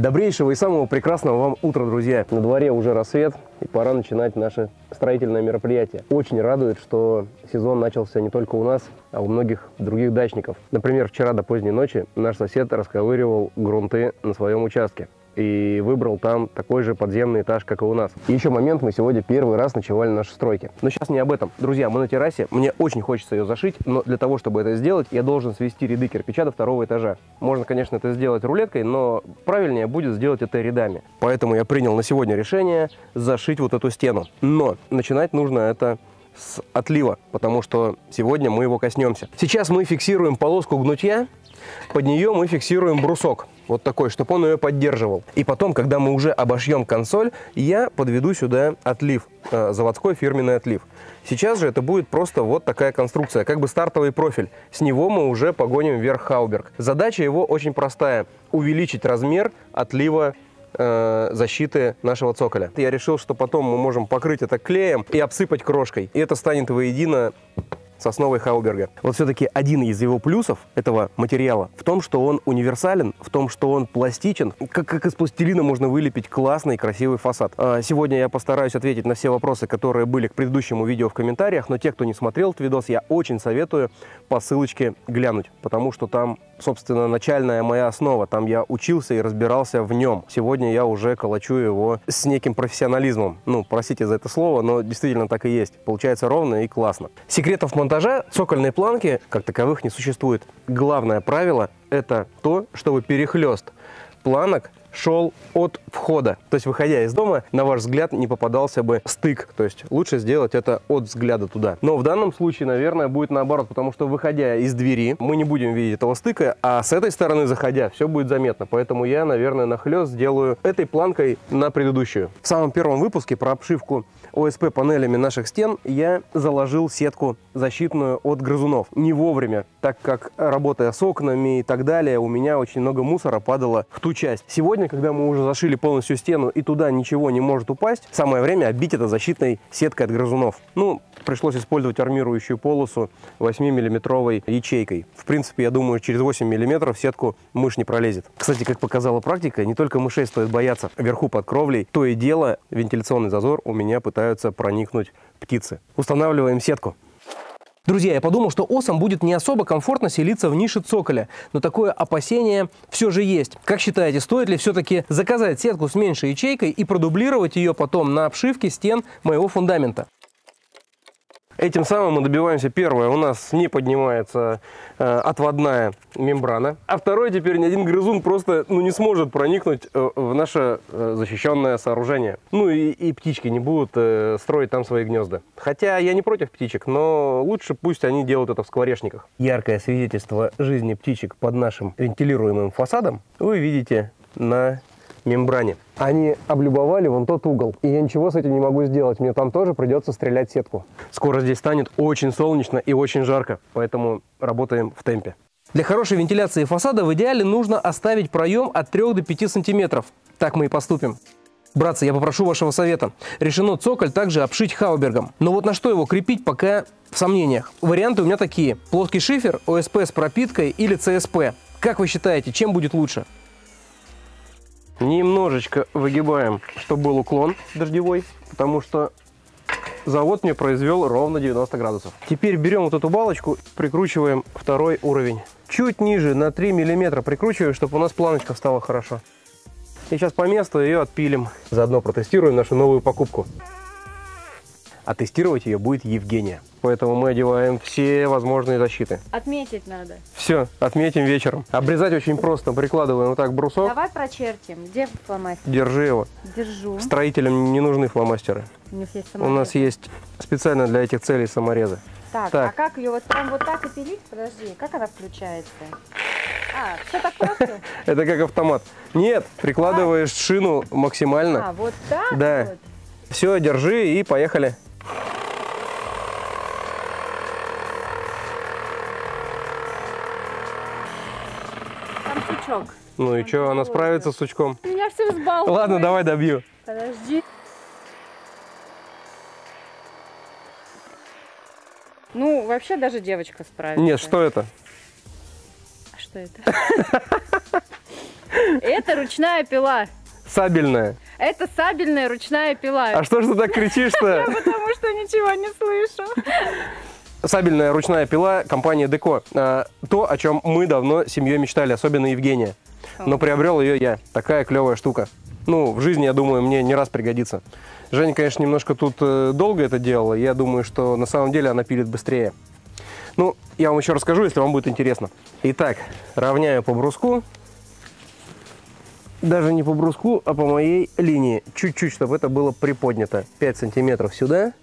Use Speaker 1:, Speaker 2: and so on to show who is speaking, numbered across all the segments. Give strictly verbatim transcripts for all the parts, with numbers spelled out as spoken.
Speaker 1: Добрейшего и самого прекрасного вам утра, друзья! На дворе уже рассвет, и пора начинать наше строительное мероприятие. Очень радует, что сезон начался не только у нас, а у многих других дачников. Например, вчера до поздней ночи наш сосед расковыривал грунты на своем участке и выбрал там такой же подземный этаж, как и у нас. И еще момент, мы сегодня первый раз ночевали на нашей стройке. Но сейчас не об этом. Друзья, мы на террасе, мне очень хочется ее зашить, но для того, чтобы это сделать, я должен свести ряды кирпича до второго этажа. Можно, конечно, это сделать рулеткой, но правильнее будет сделать это рядами. Поэтому я принял на сегодня решение зашить вот эту стену. Но начинать нужно это с отлива, потому что сегодня мы его коснемся. Сейчас мы фиксируем полоску гнутья, под нее мы фиксируем брусок. Вот такой, чтобы он ее поддерживал. И потом, когда мы уже обошьем консоль, я подведу сюда отлив, э, заводской фирменный отлив. Сейчас же это будет просто вот такая конструкция, как бы стартовый профиль. С него мы уже погоним вверх Хауберг. Задача его очень простая. Увеличить размер отлива э, защиты нашего цоколя. Я решил, что потом мы можем покрыть это клеем и обсыпать крошкой. И это станет воедино с основой Хауберга. Вот все-таки один из его плюсов этого материала в том, что он универсален, в том, что он пластичен. Как, как из пластилина можно вылепить классный, красивый фасад. А сегодня я постараюсь ответить на все вопросы, которые были к предыдущему видео в комментариях, но те, кто не смотрел этот видос, я очень советую по ссылочке глянуть, потому что там, собственно, начальная моя основа. Там я учился и разбирался в нем. Сегодня я уже колочу его с неким профессионализмом. Ну, простите за это слово, но действительно так и есть. Получается ровно и классно. Секретов монтажа цокольной планки как таковых не существует. Главное правило – это то, чтобы перехлест планок шел от входа. То есть, выходя из дома, на ваш взгляд не попадался бы стык. То есть, лучше сделать это от взгляда туда. Но в данном случае, наверное, будет наоборот, потому что, выходя из двери, мы не будем видеть этого стыка, а с этой стороны, заходя, все будет заметно. Поэтому я, наверное, нахлест сделаю этой планкой на предыдущую. В самом первом выпуске про обшивку О Эс Пэ панелями наших стен я заложил сетку защитную от грызунов. Не вовремя, так как, работая с окнами и так далее, у меня очень много мусора падало в ту часть. Сегодня, когда мы уже зашили полностью стену и туда ничего не может упасть, самое время оббить это защитной сеткой от грызунов. Ну, пришлось использовать армирующую полосу восьмимиллиметровой ячейкой. В принципе, я думаю, через восемь миллиметров сетку мышь не пролезет. Кстати, как показала практика, не только мышей стоит бояться. Вверху под кровлей то и дело вентиляционный зазор у меня пытаются проникнуть птицы. Устанавливаем сетку. Друзья, я подумал, что осам будет не особо комфортно селиться в нише цоколя, но такое опасение все же есть. Как считаете, стоит ли все-таки заказать сетку с меньшей ячейкой и продублировать ее потом на обшивке стен моего фундамента? Этим самым мы добиваемся, первое, у нас не поднимается э, отводная мембрана, а второе, теперь ни один грызун просто ну, не сможет проникнуть э, в наше э, защищенное сооружение. Ну и, и птички не будут э, строить там свои гнезда. Хотя я не против птичек, но лучше пусть они делают это в скворечниках. Яркое свидетельство жизни птичек под нашим вентилируемым фасадом вы видите на мембране. Они облюбовали вон тот угол, и я ничего с этим не могу сделать. Мне там тоже придется стрелять сетку. Скоро здесь станет очень солнечно и очень жарко, поэтому работаем в темпе. Для хорошей вентиляции фасада в идеале нужно оставить проем от трёх до пяти сантиметров. Так мы и поступим. Братцы, я попрошу вашего совета. Решено цоколь также обшить Хаубергом. Но вот на что его крепить, пока в сомнениях. Варианты у меня такие. Плоский шифер, О Эс Пэ с пропиткой или Цэ Эс Пэ. Как вы считаете, чем будет лучше? Немножечко выгибаем, чтобы был уклон дождевой, потому что завод мне произвел ровно девяносто градусов. Теперь берем вот эту балочку, прикручиваем второй уровень. Чуть ниже, на три миллиметра прикручиваем, чтобы у нас планочка встала хорошо. И сейчас по месту ее отпилим. Заодно протестируем нашу новую покупку. А тестировать ее будет Евгения. Поэтому мы одеваем все возможные защиты.
Speaker 2: Отметить надо.
Speaker 1: Все, отметим вечером. Обрезать очень просто. Прикладываем вот так брусок.
Speaker 2: Давай прочертим. Где фломастер?
Speaker 1: Держи его.
Speaker 2: Держу.
Speaker 1: Строителям не нужны фломастеры.
Speaker 2: У них есть
Speaker 1: У
Speaker 2: саморезы.
Speaker 1: нас есть специально для этих целей саморезы.
Speaker 2: Так,
Speaker 1: Так.
Speaker 2: а как ее вот прям вот так и пилить? Подожди, как она включается? А, все так просто?
Speaker 1: Это как автомат. Нет, прикладываешь шину максимально.
Speaker 2: А, вот так
Speaker 1: Да.
Speaker 2: вот?
Speaker 1: Все, держи и поехали.
Speaker 2: Там сучок.
Speaker 1: Ну и что, она справится с сучком?
Speaker 2: У меня все взбалтывает.
Speaker 1: Ладно, давай добью.
Speaker 2: Подожди. Ну, вообще даже девочка справится.
Speaker 1: Нет, что это?
Speaker 2: А что это? Это ручная пила.
Speaker 1: Сабельная.
Speaker 2: Это сабельная ручная пила.
Speaker 1: А что ж ты так кричишь-то?
Speaker 2: Потому что ничего не слышу.
Speaker 1: Сабельная ручная пила компании Деко. А, то, о чем мы давно с семьей мечтали, особенно Евгения. Но приобрел ее я. Такая клевая штука. Ну, в жизни, я думаю, мне не раз пригодится. Женя, конечно, немножко тут э, долго это делала. Я думаю, что на самом деле она пилит быстрее. Ну, я вам еще расскажу, если вам будет интересно. Итак, равняю по бруску. Даже не по бруску, а по моей линии. Чуть-чуть, чтобы это было приподнято. пять сантиметров сюда.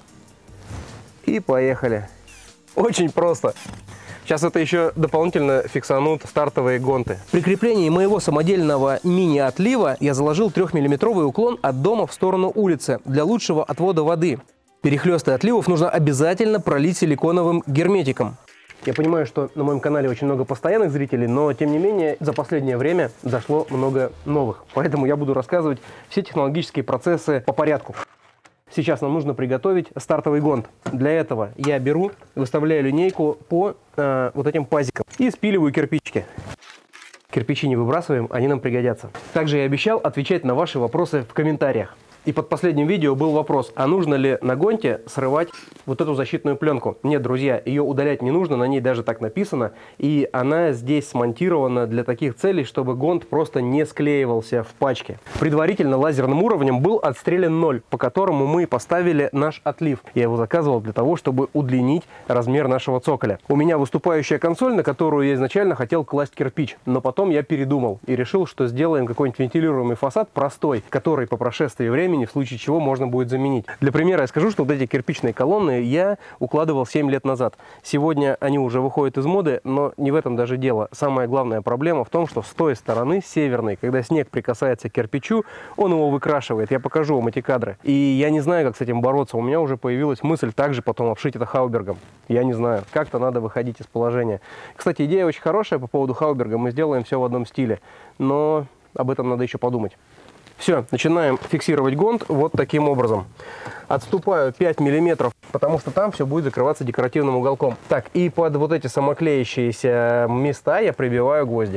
Speaker 1: И поехали. Очень просто. Сейчас это еще дополнительно фиксанут стартовые гонты. При креплении моего самодельного мини-отлива я заложил трехмиллиметровый уклон от дома в сторону улицы для лучшего отвода воды. Перехлесты отливов нужно обязательно пролить силиконовым герметиком. Я понимаю, что на моем канале очень много постоянных зрителей, но тем не менее за последнее время зашло много новых. Поэтому я буду рассказывать все технологические процессы по порядку. Сейчас нам нужно приготовить стартовый гонт. Для этого я беру, выставляю линейку по э, вот этим пазикам и спиливаю кирпичики. Кирпичи не выбрасываем, они нам пригодятся. Также я обещал отвечать на ваши вопросы в комментариях. И под последним видео был вопрос, а нужно ли на гонте срывать вот эту защитную пленку? Нет, друзья, ее удалять не нужно, на ней даже так написано. И она здесь смонтирована для таких целей, чтобы гонт просто не склеивался в пачке. Предварительно лазерным уровнем был отстрелян ноль, по которому мы поставили наш отлив. Я его заказывал для того, чтобы удлинить размер нашего цоколя. У меня выступающая консоль, на которую я изначально хотел класть кирпич. Но потом я передумал и решил, что сделаем какой-нибудь вентилируемый фасад простой, который по прошествии времени в случае чего можно будет заменить. Для примера я скажу, что вот эти кирпичные колонны я укладывал семь лет назад. Сегодня они уже выходят из моды, но не в этом даже дело. Самая главная проблема в том, что с той стороны, северной, когда снег прикасается к кирпичу, он его выкрашивает. Я покажу вам эти кадры. И я не знаю, как с этим бороться. У меня уже появилась мысль также потом обшить это хаубергом. Я не знаю. Как-то надо выходить из положения. Кстати, идея очень хорошая по поводу хауберга. Мы сделаем все в одном стиле. Но об этом надо еще подумать. Все, начинаем фиксировать гонт вот таким образом. Отступаю пять миллиметров, потому что там все будет закрываться декоративным уголком. Так, и под вот эти самоклеящиеся места я прибиваю гвозди.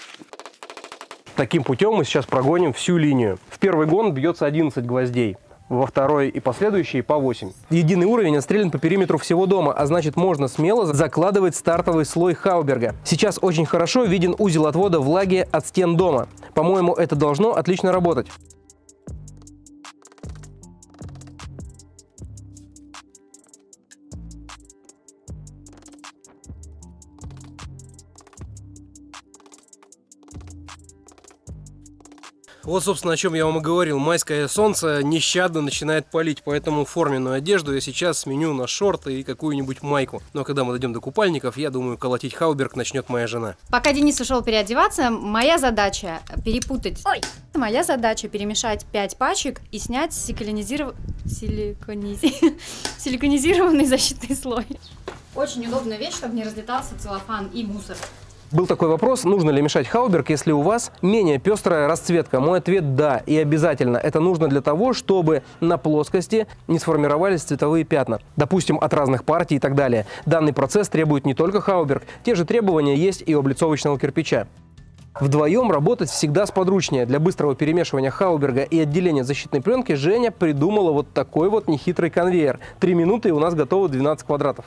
Speaker 1: Таким путем мы сейчас прогоним всю линию. В первый гонт бьется одиннадцать гвоздей. Во второй и последующие по восемь. Единый уровень отстрелян по периметру всего дома, а значит можно смело закладывать стартовый слой хауберга. Сейчас очень хорошо виден узел отвода влаги от стен дома. По-моему, это должно отлично работать. Вот, собственно, о чем я вам и говорил. Майское солнце нещадно начинает палить, поэтому форменную одежду я сейчас сменю на шорты и какую-нибудь майку. Но когда мы дойдем до купальников, я думаю, колотить хауберг начнет моя жена.
Speaker 3: Пока Денис ушел переодеваться, моя задача перепутать. Ой! Моя задача перемешать пять пачек и снять силиконизиров... силиконизи... силиконизированный защитный слой. Очень удобная вещь, чтобы не разлетался целлофан и мусор.
Speaker 1: Был такой вопрос, нужно ли мешать хауберг, если у вас менее пестрая расцветка. Мой ответ – да, и обязательно. Это нужно для того, чтобы на плоскости не сформировались цветовые пятна. Допустим, от разных партий и так далее. Данный процесс требует не только хауберг, те же требования есть и у облицовочного кирпича. Вдвоем работать всегда сподручнее. Для быстрого перемешивания хауберга и отделения защитной пленки Женя придумала вот такой вот нехитрый конвейер. Три минуты и у нас готово двенадцать квадратов.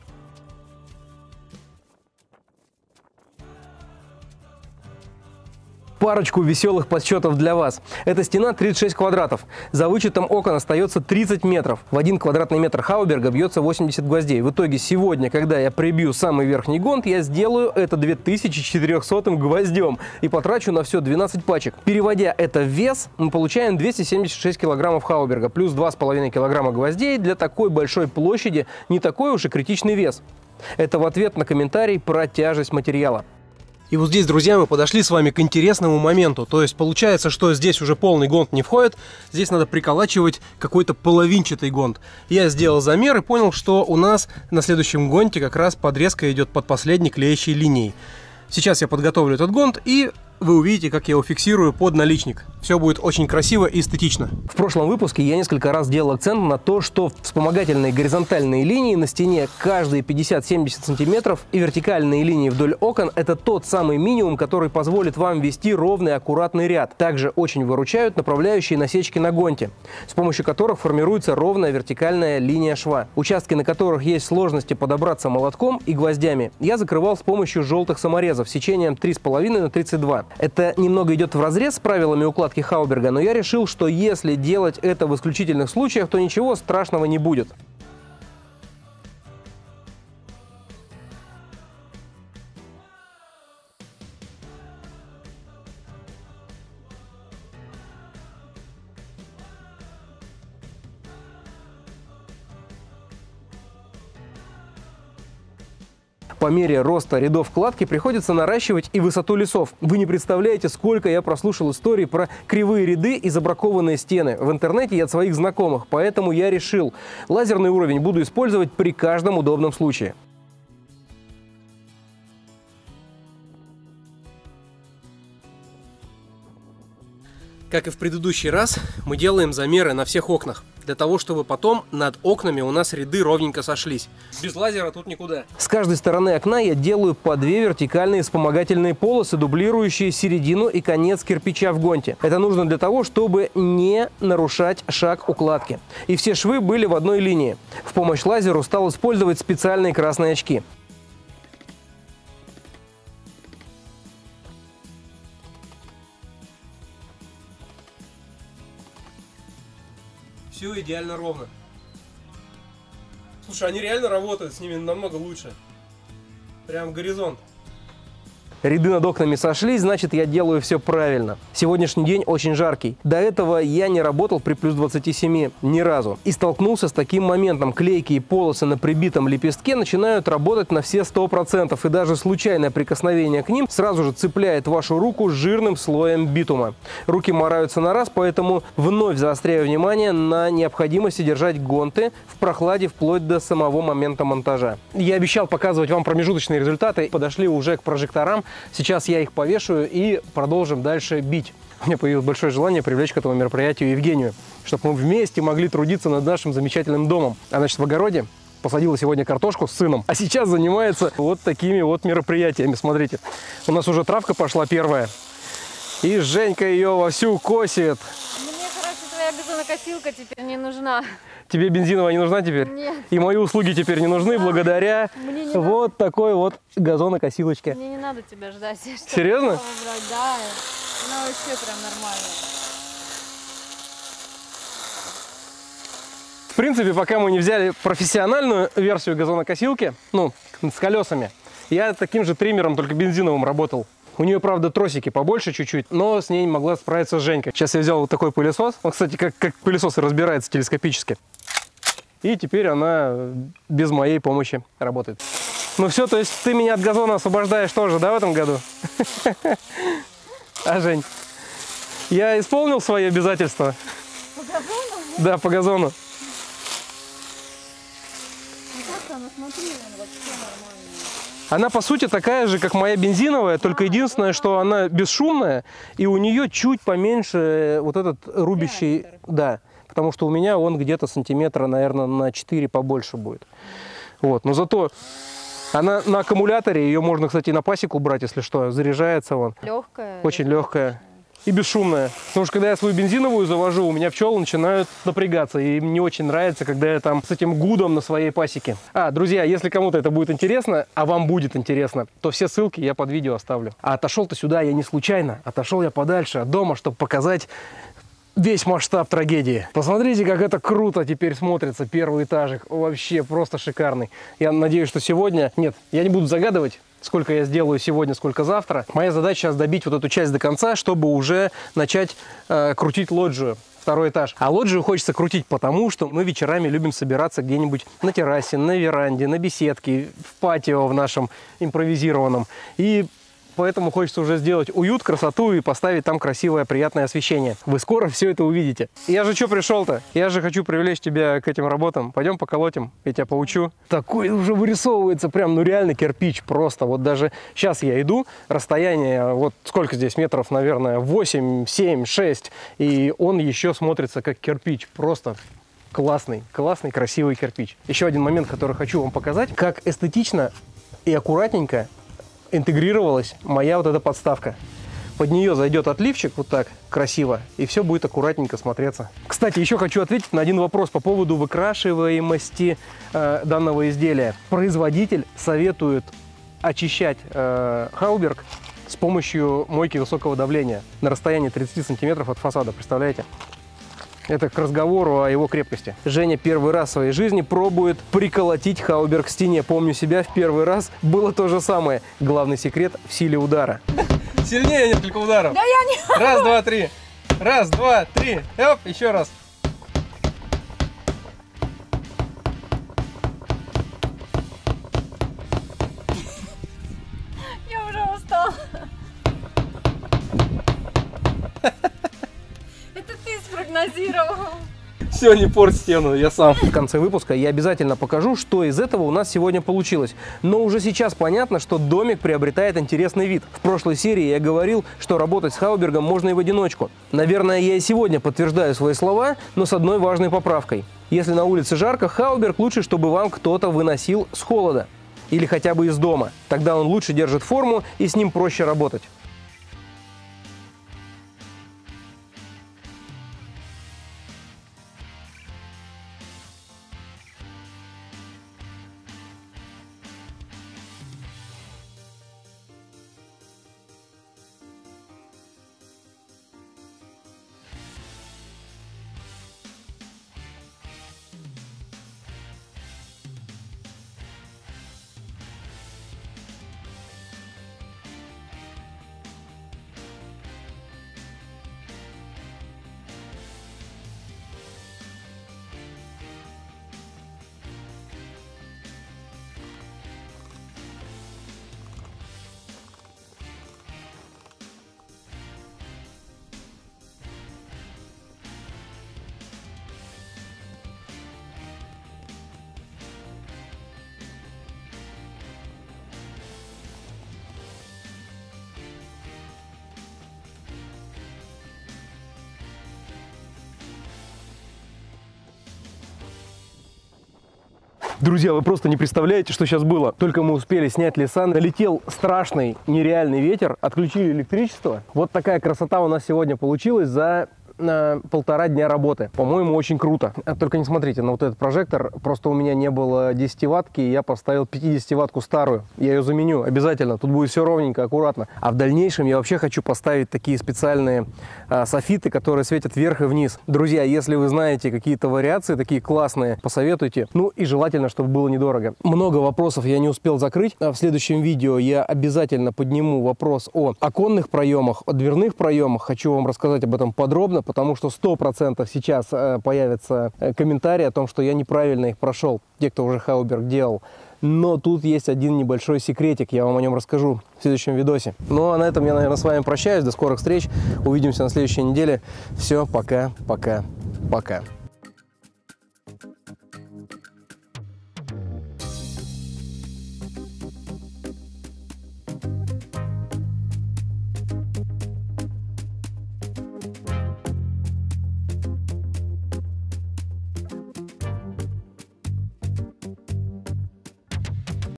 Speaker 1: Парочку веселых подсчетов для вас. Эта стена тридцать шесть квадратов. За вычетом окон остается тридцать метров. В один квадратный метр хауберга бьется восемьдесят гвоздей. В итоге сегодня, когда я прибью самый верхний гонт, я сделаю это две тысячи четырехсотым гвоздем и потрачу на все двенадцать пачек. Переводя это в вес, мы получаем двести семьдесят шесть килограммов хауберга плюс два с половиной килограмма гвоздей. Для такой большой площади не такой уж и критичный вес. Это в ответ на комментарий про тяжесть материала. И вот здесь, друзья, мы подошли с вами к интересному моменту. То есть получается, что здесь уже полный гонт не входит. Здесь надо приколачивать какой-то половинчатый гонт. Я сделал замер и понял, что у нас на следующем гонте как раз подрезка идет под последней клеящей линией. Сейчас я подготовлю этот гонт и вы увидите, как я его фиксирую под наличник. Все будет очень красиво и эстетично. В прошлом выпуске я несколько раз делал акцент на то, что вспомогательные горизонтальные линии на стене каждые пятьдесят-семьдесят сантиметров и вертикальные линии вдоль окон – это тот самый минимум, который позволит вам вести ровный аккуратный ряд. Также очень выручают направляющие насечки на гонте, с помощью которых формируется ровная вертикальная линия шва. Участки, на которых есть сложности подобраться молотком и гвоздями, я закрывал с помощью желтых саморезов сечением три с половиной на тридцать два. Это немного идет вразрез с правилами укладки Хауберга, но я решил, что если делать это в исключительных случаях, то ничего страшного не будет. По мере роста рядов кладки приходится наращивать и высоту лесов. Вы не представляете, сколько я прослушал историй про кривые ряды и забракованные стены в интернете и от своих знакомых, поэтому я решил, лазерный уровень буду использовать при каждом удобном случае. Как и в предыдущий раз, мы делаем замеры на всех окнах, для того, чтобы потом над окнами у нас ряды ровненько сошлись. Без лазера тут никуда. С каждой стороны окна я делаю по две вертикальные вспомогательные полосы, дублирующие середину и конец кирпича в гонте. Это нужно для того, чтобы не нарушать шаг укладки. И все швы были в одной линии. В помощь лазеру стал использовать специальные красные очки. Все идеально ровно. Слушай, они реально работают, с ними намного лучше. Прям горизонт. Ряды над окнами сошлись, значит, я делаю все правильно. Сегодняшний день очень жаркий. До этого я не работал при плюс двадцати семи ни разу. И столкнулся с таким моментом. Клейкие полосы на прибитом лепестке начинают работать на все сто процентов. И даже случайное прикосновение к ним сразу же цепляет вашу руку жирным слоем битума. Руки мораются на раз, поэтому вновь заостряю внимание на необходимости держать гонты в прохладе вплоть до самого момента монтажа. Я обещал показывать вам промежуточные результаты. Подошли уже к прожекторам. Сейчас я их повешаю и продолжим дальше бить. У меня появилось большое желание привлечь к этому мероприятию Евгению, чтобы мы вместе могли трудиться над нашим замечательным домом. Она, значит, в огороде посадила сегодня картошку с сыном, а сейчас занимается вот такими вот мероприятиями. Смотрите, у нас уже травка пошла первая, и Женька ее вовсю косит.
Speaker 2: Мне, короче, твоя газонокосилка теперь не нужна.
Speaker 1: Тебе бензиновая не нужна теперь?
Speaker 2: Нет.
Speaker 1: И мои услуги теперь не нужны, да, благодаря
Speaker 2: Мне не
Speaker 1: вот
Speaker 2: надо.
Speaker 1: такой вот газонокосилочке.
Speaker 2: Мне не надо тебя ждать.
Speaker 1: Серьезно?
Speaker 2: Да, она вообще прям нормальная.
Speaker 1: В принципе, пока мы не взяли профессиональную версию газонокосилки, ну, с колесами, я таким же триммером, только бензиновым, работал. У нее, правда, тросики побольше чуть-чуть, но с ней могла справиться Женька. Сейчас я взял вот такой пылесос. Он, кстати, как, как пылесос и разбирается телескопически. И теперь она без моей помощи работает. Ну все, то есть ты меня от газона освобождаешь тоже, да, в этом году? А, Жень, я исполнил свои обязательства?
Speaker 2: По газону?
Speaker 1: Да, по газону.
Speaker 2: Ну как она, смотри, она вообще нормальная.
Speaker 1: Она, по сути, такая же, как моя бензиновая, только единственное, что она бесшумная, и у нее чуть поменьше вот этот рубящий...
Speaker 2: Диаметр.
Speaker 1: Да, потому что у меня он где-то сантиметра, наверное, на четыре побольше будет. Вот, но зато она на аккумуляторе, ее можно, кстати, на пасеку брать, если что, заряжается он.
Speaker 2: Легкая.
Speaker 1: Очень легкая. И бесшумная. Потому что когда я свою бензиновую завожу, у меня пчелы начинают напрягаться. И им не очень нравится, когда я там с этим гудом на своей пасеке. А, друзья, если кому-то это будет интересно, а вам будет интересно, то все ссылки я под видео оставлю. А отошел-то сюда я не случайно. Отошел я подальше от дома, чтобы показать весь масштаб трагедии. Посмотрите, как это круто теперь смотрится, первый этажик. Вообще просто шикарный. Я надеюсь, что сегодня... Нет, я не буду загадывать, сколько я сделаю сегодня, сколько завтра. Моя задача сейчас добить вот эту часть до конца, чтобы уже начать э, крутить лоджию. Второй этаж. А лоджию хочется крутить потому, что мы вечерами любим собираться где-нибудь на террасе, на веранде, на беседке, в патио в нашем импровизированном. И поэтому хочется уже сделать уют, красоту и поставить там красивое, приятное освещение. Вы скоро все это увидите. Я же что пришел-то? Я же хочу привлечь тебя к этим работам. Пойдем поколотим, я тебя поучу. Такой уже вырисовывается прям, ну реально кирпич просто. Вот даже сейчас я иду, расстояние, вот сколько здесь метров, наверное, восемь, семь, шесть, и он еще смотрится как кирпич. Просто классный, классный, красивый кирпич. Еще один момент, который хочу вам показать, как эстетично и аккуратненько интегрировалась моя вот эта подставка. Под нее зайдет отливчик вот так красиво, и все будет аккуратненько смотреться. Кстати, еще хочу ответить на один вопрос по поводу выкрашиваемости э, данного изделия. Производитель советует очищать э, Хауберг с помощью мойки высокого давления на расстоянии тридцати сантиметров от фасада, представляете? Это к разговору о его крепкости. Женя первый раз в своей жизни пробует приколотить Хауберг к стене. Помню себя, в первый раз было то же самое. Главный секрет в силе удара. Сильнее несколько ударов.
Speaker 2: Да я не...
Speaker 1: Раз, два, три. Раз, два, три. Оп, еще раз.
Speaker 2: Я уже устала. Это ты спрогнозировал.
Speaker 1: Все, не порть стену, я сам. В конце выпуска я обязательно покажу, что из этого у нас сегодня получилось. Но уже сейчас понятно, что домик приобретает интересный вид. В прошлой серии я говорил, что работать с Хаубергом можно и в одиночку. Наверное, я и сегодня подтверждаю свои слова, но с одной важной поправкой. Если на улице жарко, Хауберг лучше, чтобы вам кто-то выносил с холода. Или хотя бы из дома. Тогда он лучше держит форму и с ним проще работать. Друзья, вы просто не представляете, что сейчас было. Только мы успели снять леса, налетел страшный нереальный ветер, отключили электричество. Вот такая красота у нас сегодня получилась за на полтора дня работы. По-моему, очень круто. Только не смотрите на вот этот прожектор. Просто у меня не было десятиваттки, и я поставил пятидесятиваттку старую. Я ее заменю обязательно. Тут будет все ровненько, аккуратно. А в дальнейшем я вообще хочу поставить такие специальные а, софиты, которые светят вверх и вниз. Друзья, если вы знаете какие-то вариации такие классные, посоветуйте. Ну и желательно, чтобы было недорого. Много вопросов я не успел закрыть. А в следующем видео я обязательно подниму вопрос о оконных проемах, о дверных проемах. Хочу вам рассказать об этом подробно, потому что сто процентов сейчас э, появится э, комментарий о том, что я неправильно их прошел, те, кто уже Хауберг делал. Но тут есть один небольшой секретик, я вам о нем расскажу в следующем видосе. Ну а на этом я, наверное, с вами прощаюсь. До скорых встреч. Увидимся на следующей неделе. Все, пока, пока, пока.